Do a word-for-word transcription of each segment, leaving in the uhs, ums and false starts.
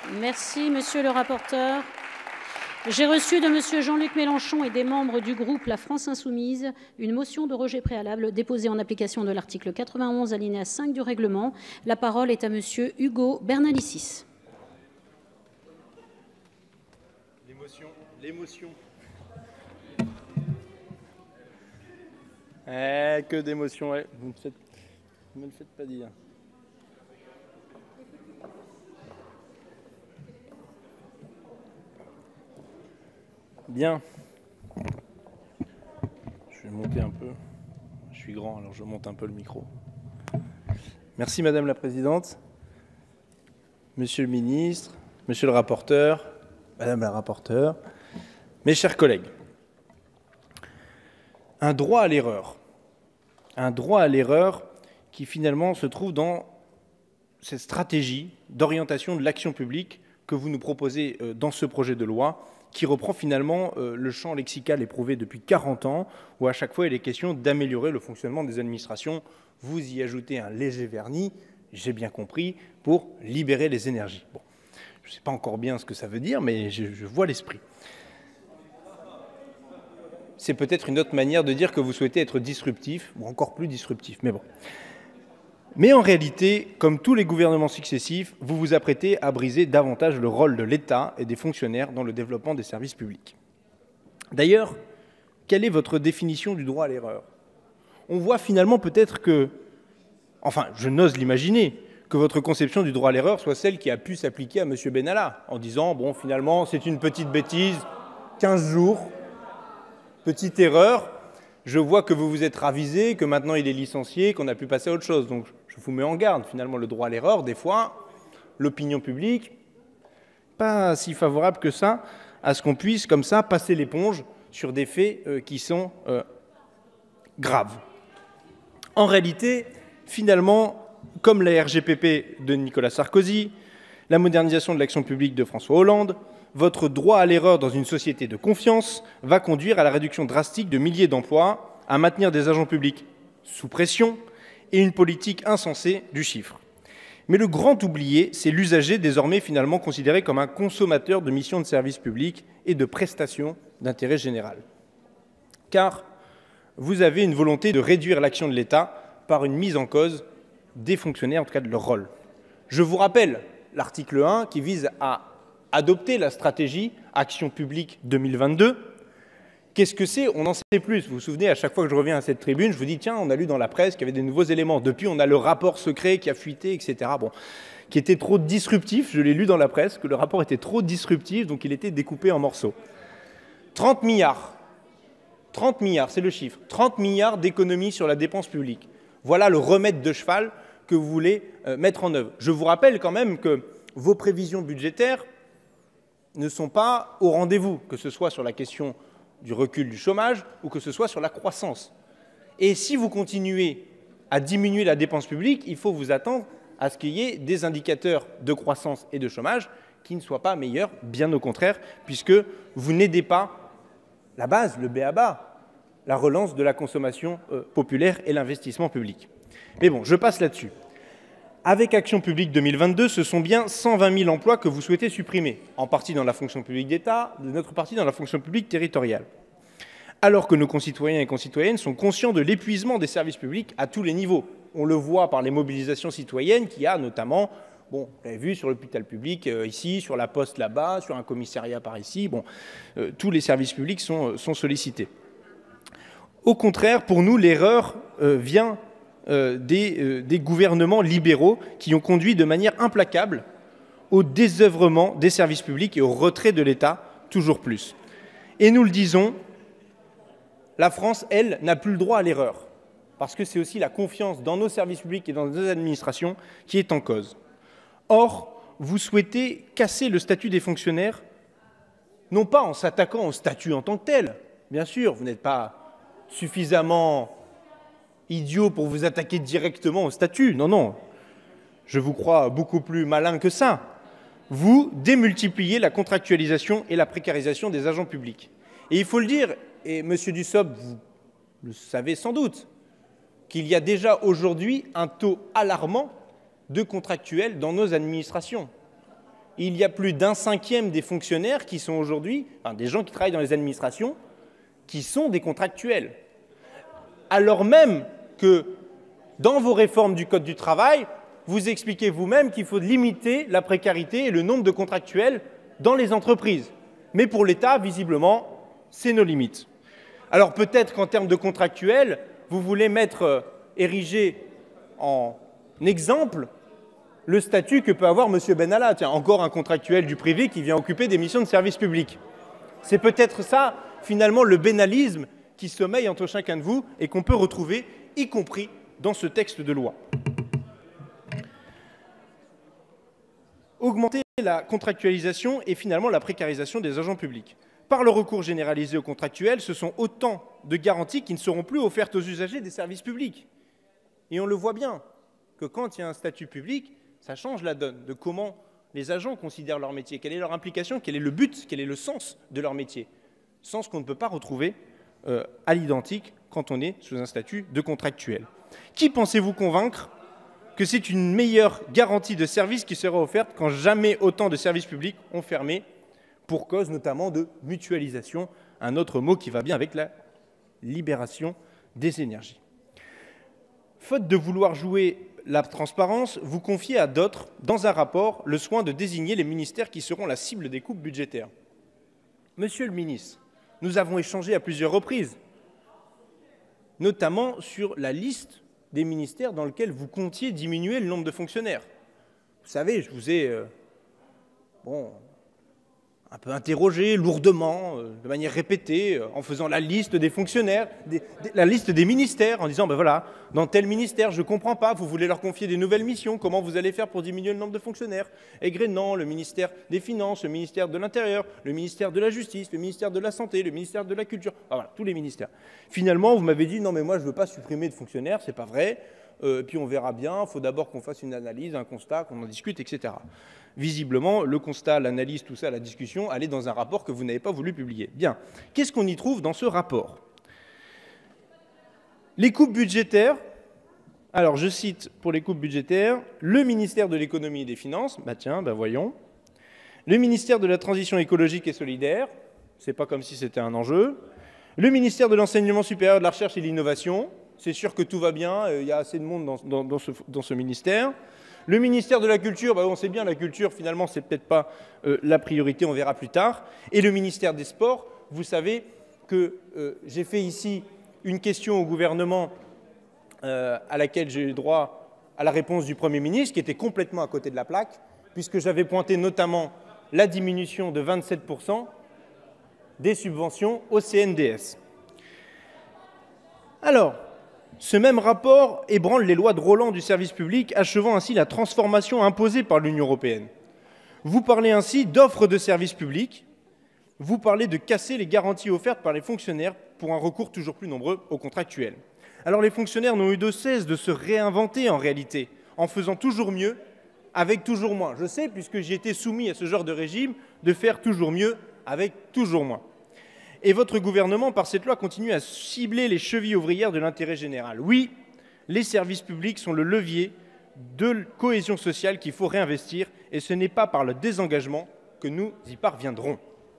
Merci, monsieur le rapporteur. J'ai reçu de monsieur Jean-Luc Mélenchon et des membres du groupe La France Insoumise une motion de rejet préalable déposée en application de l'article quatre-vingt-onze alinéa cinq du règlement. La parole est à monsieur Hugo Bernalicis. L'émotion, l'émotion. Eh, que d'émotion, ouais. Vous ne me, me le faites pas dire. Bien. Je vais monter un peu. Je suis grand, alors je monte un peu le micro. Merci Madame la Présidente, Monsieur le Ministre, Monsieur le rapporteur, Madame la rapporteure, mes chers collègues. Un droit à l'erreur. Un droit à l'erreur qui finalement se trouve dans cette stratégie d'orientation de l'action publique que vous nous proposez dans ce projet de loi, qui reprend finalement le champ lexical éprouvé depuis quarante ans, où à chaque fois il est question d'améliorer le fonctionnement des administrations. Vous y ajoutez un léger vernis, j'ai bien compris, pour libérer les énergies. Bon, je ne sais pas encore bien ce que ça veut dire, mais je, je vois l'esprit. C'est peut-être une autre manière de dire que vous souhaitez être disruptif, ou encore plus disruptif, mais bon. Mais en réalité, comme tous les gouvernements successifs, vous vous apprêtez à briser davantage le rôle de l'État et des fonctionnaires dans le développement des services publics. D'ailleurs, quelle est votre définition du droit à l'erreur? On voit finalement peut-être que, enfin, je n'ose l'imaginer, que votre conception du droit à l'erreur soit celle qui a pu s'appliquer à M. Benalla, en disant, bon, finalement, c'est une petite bêtise, quinze jours, petite erreur, je vois que vous vous êtes ravisé, que maintenant il est licencié, qu'on a pu passer à autre chose. Donc, je vous mets en garde, finalement, le droit à l'erreur, des fois, l'opinion publique, pas si favorable que ça, à ce qu'on puisse, comme ça, passer l'éponge sur des faits euh, qui sont euh, graves. En réalité, finalement, comme la R G P P de Nicolas Sarkozy, la modernisation de l'action publique de François Hollande, votre droit à l'erreur dans une société de confiance va conduire à la réduction drastique de milliers d'emplois, à maintenir des agents publics sous pression et une politique insensée du chiffre. Mais le grand oublié, c'est l'usager désormais finalement considéré comme un consommateur de missions de service public et de prestations d'intérêt général. Car vous avez une volonté de réduire l'action de l'État par une mise en cause des fonctionnaires, en tout cas de leur rôle. Je vous rappelle l'article un qui vise à adopter la stratégie Action publique deux mille vingt-deux. Qu'est-ce que c'est? On en sait plus. Vous vous souvenez, à chaque fois que je reviens à cette tribune, je vous dis, tiens, on a lu dans la presse qu'il y avait des nouveaux éléments. Depuis, on a le rapport secret qui a fuité, et cetera. Bon, qui était trop disruptif. Je l'ai lu dans la presse, que le rapport était trop disruptif, donc il était découpé en morceaux. trente milliards. trente milliards, c'est le chiffre. trente milliards d'économies sur la dépense publique. Voilà le remède de cheval que vous voulez euh, mettre en œuvre. Je vous rappelle quand même que vos prévisions budgétaires ne sont pas au rendez-vous, que ce soit sur la question du recul du chômage ou que ce soit sur la croissance. Et si vous continuez à diminuer la dépense publique, il faut vous attendre à ce qu'il y ait des indicateurs de croissance et de chômage qui ne soient pas meilleurs, bien au contraire, puisque vous n'aidez pas la base, le b a ba, la relance de la consommation euh, populaire et l'investissement public. Mais bon, je passe là-dessus. Avec Action publique deux mille vingt-deux, ce sont bien cent vingt mille emplois que vous souhaitez supprimer, en partie dans la fonction publique d'État, de notre partie dans la fonction publique territoriale. Alors que nos concitoyens et concitoyennes sont conscients de l'épuisement des services publics à tous les niveaux. On le voit par les mobilisations citoyennes qu'il y a notamment, bon, vous l'avez vu sur l'hôpital public euh, ici, sur la poste là-bas, sur un commissariat par ici, bon, euh, tous les services publics sont, euh, sont sollicités. Au contraire, pour nous, l'erreur euh, vient Euh, des, euh, des gouvernements libéraux qui ont conduit de manière implacable au désœuvrement des services publics et au retrait de l'État toujours plus. Et nous le disons, la France, elle, n'a plus le droit à l'erreur, parce que c'est aussi la confiance dans nos services publics et dans nos administrations qui est en cause. Or, vous souhaitez casser le statut des fonctionnaires, non pas en s'attaquant au statut en tant que tel, bien sûr, vous n'êtes pas suffisamment idiot pour vous attaquer directement au statut. Non, non, je vous crois beaucoup plus malin que ça. Vous démultipliez la contractualisation et la précarisation des agents publics. Et il faut le dire, et M. Dussopt, vous le savez sans doute, qu'il y a déjà aujourd'hui un taux alarmant de contractuels dans nos administrations. il y a plus d'un cinquième des fonctionnaires qui sont aujourd'hui, enfin, des gens qui travaillent dans les administrations, qui sont des contractuels. Alors même que dans vos réformes du Code du travail, vous expliquez vous-même qu'il faut limiter la précarité et le nombre de contractuels dans les entreprises. Mais pour l'État, visiblement, c'est nos limites. Alors peut-être qu'en termes de contractuels, vous voulez mettre, euh, ériger en exemple le statut que peut avoir M. Benalla. Tiens, encore un contractuel du privé qui vient occuper des missions de service public. C'est peut-être ça, finalement, le bénalisme qui sommeille entre chacun de vous et qu'on peut retrouver, y compris dans ce texte de loi. Augmenter la contractualisation et finalement la précarisation des agents publics. Par le recours généralisé aux contractuels, ce sont autant de garanties qui ne seront plus offertes aux usagers des services publics. Et on le voit bien, que quand il y a un statut public, ça change la donne de comment les agents considèrent leur métier, quelle est leur implication, quel est le but, quel est le sens de leur métier. Sens qu'on ne peut pas retrouver euh, à l'identique quand on est sous un statut de contractuel. Qui pensez-vous convaincre que c'est une meilleure garantie de service qui sera offerte quand jamais autant de services publics ont fermé pour cause notamment de mutualisation, un autre mot qui va bien avec la libération des énergies. Faute de vouloir jouer la transparence, vous confiez à d'autres, dans un rapport, le soin de désigner les ministères qui seront la cible des coupes budgétaires. Monsieur le ministre, nous avons échangé à plusieurs reprises, notamment sur la liste des ministères dans lesquels vous comptiez diminuer le nombre de fonctionnaires. Vous savez, je vous ai euh, bon, un peu interrogé lourdement, euh, de manière répétée, euh, en faisant la liste des fonctionnaires, des, des, la liste des ministères, en disant, ben voilà, dans tel ministère, je ne comprends pas, vous voulez leur confier des nouvelles missions, comment vous allez faire pour diminuer le nombre de fonctionnaires? Aigret, non, le ministère des Finances, le ministère de l'Intérieur, le ministère de la Justice, le ministère de la Santé, le ministère de la Culture, enfin, voilà, tous les ministères. Finalement, vous m'avez dit, non mais moi je ne veux pas supprimer de fonctionnaires, c'est pas vrai, euh, puis on verra bien, il faut d'abord qu'on fasse une analyse, un constat, qu'on en discute, et cetera. Visiblement, le constat, l'analyse, tout ça, la discussion, allait dans un rapport que vous n'avez pas voulu publier. Bien. Qu'est-ce qu'on y trouve dans ce rapport? Les coupes budgétaires. Alors, je cite pour les coupes budgétaires, le ministère de l'économie et des finances, bah tiens, bah voyons. Le ministère de la transition écologique et solidaire, c'est pas comme si c'était un enjeu. Le ministère de l'enseignement supérieur, de la recherche et de l'innovation, c'est sûr que tout va bien, il y a assez de monde dans, dans, dans, ce, dans ce ministère. Le ministère de la Culture, bah on sait bien, la culture, finalement, c'est peut-être pas euh, la priorité, on verra plus tard. Et le ministère des Sports, vous savez que euh, j'ai fait ici une question au gouvernement euh, à laquelle j'ai eu droit à la réponse du Premier ministre, qui était complètement à côté de la plaque, puisque j'avais pointé notamment la diminution de vingt-sept pour cent des subventions au C N D S. Alors, ce même rapport ébranle les lois de Roland du service public, achevant ainsi la transformation imposée par l'Union européenne. Vous parlez ainsi d'offres de services publics, vous parlez de casser les garanties offertes par les fonctionnaires pour un recours toujours plus nombreux aux contractuels. Alors les fonctionnaires n'ont eu de cesse de se réinventer en réalité, en faisant toujours mieux, avec toujours moins. Je sais, puisque j'ai été soumis à ce genre de régime, de faire toujours mieux avec toujours moins. Et votre gouvernement, par cette loi, continue à cibler les chevilles ouvrières de l'intérêt général. Oui, les services publics sont le levier de cohésion sociale qu'il faut réinvestir, et ce n'est pas par le désengagement que nous y parviendrons.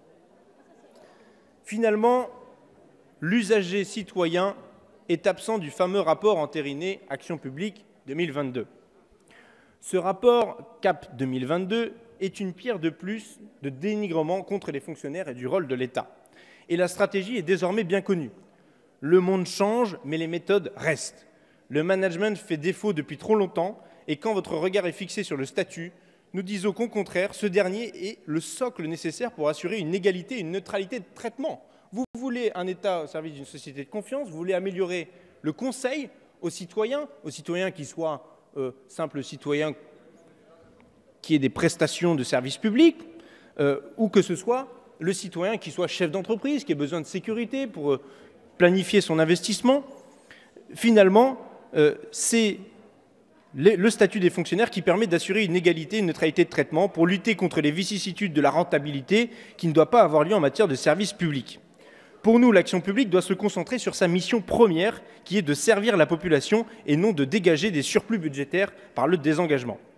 Finalement, l'usager citoyen est absent du fameux rapport entériné Action publique deux mille vingt-deux. Ce rapport C A P deux mille vingt-deux est une pierre de plus de dénigrement contre les fonctionnaires et du rôle de l'État. Et la stratégie est désormais bien connue. Le monde change, mais les méthodes restent. Le management fait défaut depuis trop longtemps, et quand votre regard est fixé sur le statut, nous disons qu'au contraire, ce dernier est le socle nécessaire pour assurer une égalité et une neutralité de traitement. Vous voulez un État au service d'une société de confiance, vous voulez améliorer le conseil aux citoyens, aux citoyens qui soient euh, simples citoyens qui aient des prestations de services publics, euh, ou que ce soit le citoyen qui soit chef d'entreprise, qui ait besoin de sécurité pour euh, planifier son investissement. Finalement, euh, c'est le statut des fonctionnaires qui permet d'assurer une égalité, une neutralité de traitement pour lutter contre les vicissitudes de la rentabilité qui ne doit pas avoir lieu en matière de services publics. Pour nous, l'action publique doit se concentrer sur sa mission première, qui est de servir la population et non de dégager des surplus budgétaires par le désengagement.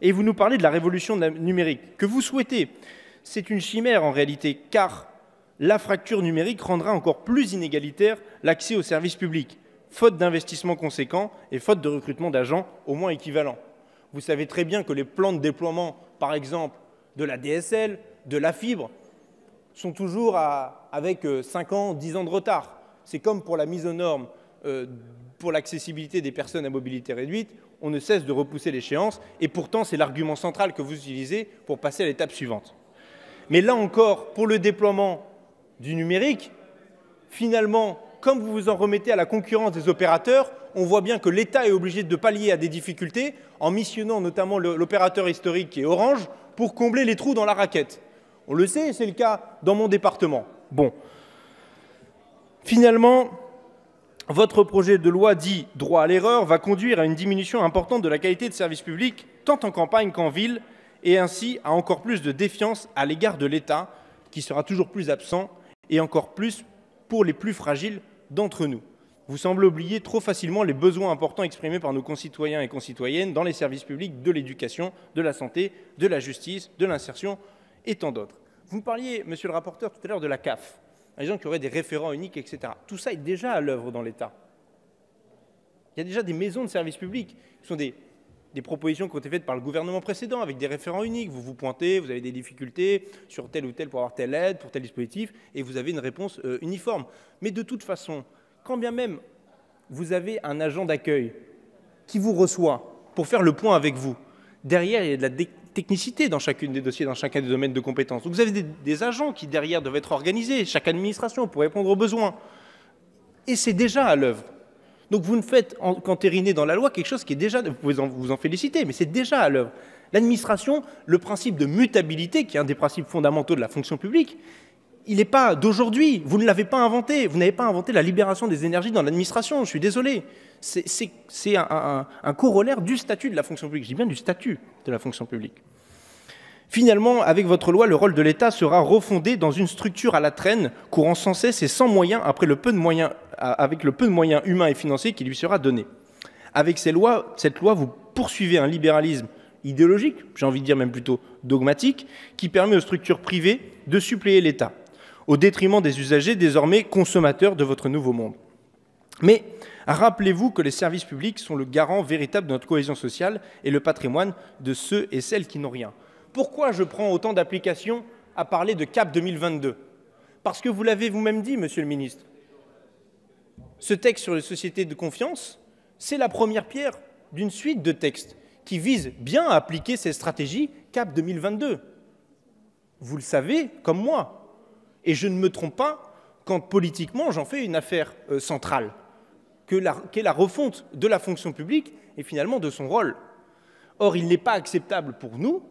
Et vous nous parlez de la révolution numérique que vous souhaitez. C'est une chimère en réalité, car la fracture numérique rendra encore plus inégalitaire l'accès aux services publics, faute d'investissements conséquents et faute de recrutement d'agents au moins équivalents. Vous savez très bien que les plans de déploiement, par exemple, de la D S L, de la fibre, sont toujours à, avec cinq ans, dix ans de retard. C'est comme pour la mise aux normes euh, pour l'accessibilité des personnes à mobilité réduite, on ne cesse de repousser l'échéance, et pourtant c'est l'argument central que vous utilisez pour passer à l'étape suivante. Mais là encore, pour le déploiement du numérique, finalement, comme vous vous en remettez à la concurrence des opérateurs, on voit bien que l'État est obligé de pallier à des difficultés en missionnant notamment l'opérateur historique qui est Orange pour combler les trous dans la raquette. On le sait, c'est le cas dans mon département. Bon. Finalement, votre projet de loi dit « droit à l'erreur » va conduire à une diminution importante de la qualité de service public, tant en campagne qu'en ville, et ainsi à encore plus de défiance à l'égard de l'État, qui sera toujours plus absent, et encore plus pour les plus fragiles d'entre nous. Vous semblez oublier trop facilement les besoins importants exprimés par nos concitoyens et concitoyennes dans les services publics de l'éducation, de la santé, de la justice, de l'insertion et tant d'autres. Vous me parliez, monsieur le rapporteur, tout à l'heure de la C A F, les gens qui auraient des référents uniques, et cetera. Tout ça est déjà à l'œuvre dans l'État. Il y a déjà des maisons de services publics qui sont des, des propositions qui ont été faites par le gouvernement précédent avec des référents uniques. Vous vous pointez, vous avez des difficultés sur tel ou tel pour avoir telle aide, pour tel dispositif, et vous avez une réponse euh, uniforme. Mais de toute façon, quand bien même vous avez un agent d'accueil qui vous reçoit pour faire le point avec vous, derrière, il y a de la technicité dans chacun des dossiers, dans chacun des domaines de compétences. Donc vous avez des, des agents qui, derrière, doivent être organisés, chaque administration, pour répondre aux besoins. Et c'est déjà à l'œuvre. Donc vous ne faites qu'entériner dans la loi quelque chose qui est déjà, vous pouvez en, vous en féliciter, mais c'est déjà à l'œuvre. L'administration, le principe de mutabilité, qui est un des principes fondamentaux de la fonction publique, il n'est pas d'aujourd'hui, vous ne l'avez pas inventé, vous n'avez pas inventé la libération des énergies dans l'administration, je suis désolé. C'est un, un, un corollaire du statut de la fonction publique, je dis bien du statut de la fonction publique. Finalement, avec votre loi, le rôle de l'État sera refondé dans une structure à la traîne, courant sans cesse et sans moyens, après le peu de moyens, avec le peu de moyens humains et financiers qui lui sera donné. Avec ces lois, cette loi, vous poursuivez un libéralisme idéologique, j'ai envie de dire même plutôt dogmatique, qui permet aux structures privées de suppléer l'État, au détriment des usagers désormais consommateurs de votre nouveau monde. Mais rappelez-vous que les services publics sont le garant véritable de notre cohésion sociale et le patrimoine de ceux et celles qui n'ont rien. Pourquoi je prends autant d'applications à parler de C A P deux mille vingt-deux? Parce que vous l'avez vous-même dit, monsieur le ministre, ce texte sur les sociétés de confiance, c'est la première pierre d'une suite de textes qui visent bien à appliquer ces stratégies C A P deux mille vingt-deux. Vous le savez, comme moi. Et je ne me trompe pas quand politiquement j'en fais une affaire euh, centrale, qu'est la, qu'est la refonte de la fonction publique et finalement de son rôle. Or, il n'est pas acceptable pour nous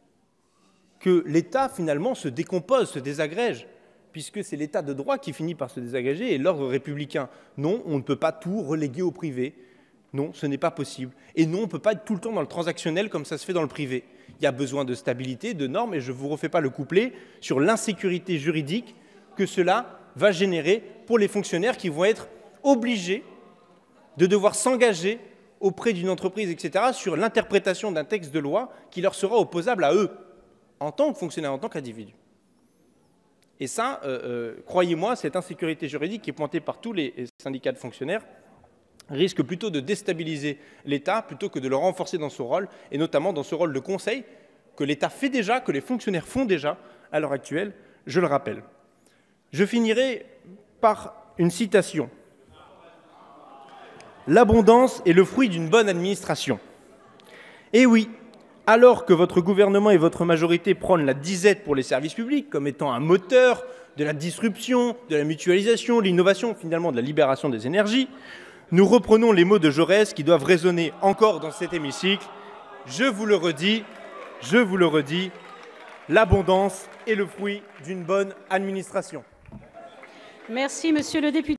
que l'État finalement se décompose, se désagrège, puisque c'est l'État de droit qui finit par se désagréger et l'ordre républicain. Non, on ne peut pas tout reléguer au privé. Non, ce n'est pas possible. Et non, on ne peut pas être tout le temps dans le transactionnel comme ça se fait dans le privé. Il y a besoin de stabilité, de normes, et je ne vous refais pas le couplet sur l'insécurité juridique que cela va générer pour les fonctionnaires qui vont être obligés de devoir s'engager auprès d'une entreprise, et cetera, sur l'interprétation d'un texte de loi qui leur sera opposable à eux, en tant que fonctionnaires, en tant qu'individus. Et ça, euh, euh, croyez-moi, cette insécurité juridique qui est pointée par tous les syndicats de fonctionnaires risque plutôt de déstabiliser l'État plutôt que de le renforcer dans son rôle, et notamment dans ce rôle de conseil que l'État fait déjà, que les fonctionnaires font déjà à l'heure actuelle, je le rappelle. Je finirai par une citation. « L'abondance est le fruit d'une bonne administration. » Et oui, alors que votre gouvernement et votre majorité prônent la disette pour les services publics comme étant un moteur de la disruption, de la mutualisation, de l'innovation, finalement de la libération des énergies, nous reprenons les mots de Jaurès qui doivent résonner encore dans cet hémicycle. Je vous le redis, je vous le redis, l'abondance est le fruit d'une bonne administration. Merci, monsieur le député.